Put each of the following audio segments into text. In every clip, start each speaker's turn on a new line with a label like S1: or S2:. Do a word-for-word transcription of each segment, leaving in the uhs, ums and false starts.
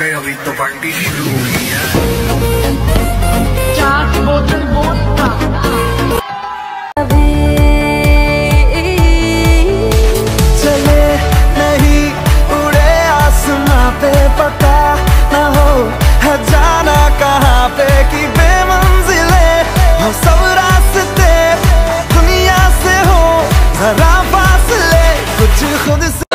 S1: है, अभी तो पार्टी शुरू हुई है।
S2: चार बोतल वोडका
S3: चले नहीं उड़े आसमां पे, पता न हो है जाना कहाँ पे कि बेमंजिले हो सब रास्ते, दुनिया से हो जरा फासले, कुछ खुद से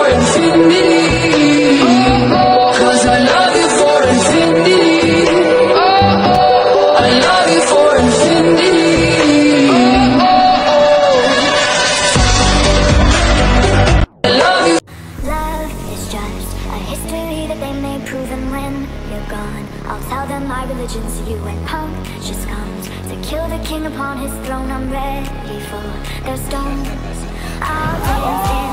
S4: I'll tell them my religion's you, and punk just comes to kill the king upon his throne. I'm ready for their stones. I'll dance in